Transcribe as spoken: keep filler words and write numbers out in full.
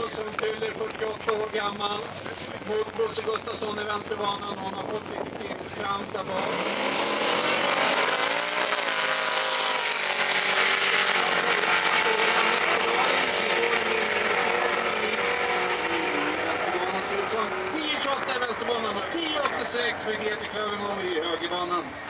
som fyller fyrtioåtta år gammal mot Bosse Gustafsson i vänsterbanan. Hon har fått lite krimskrams där bak. tio tjugoåtta i vänsterbanan och tio åttiosex för Grete Klövermo i högerbanan.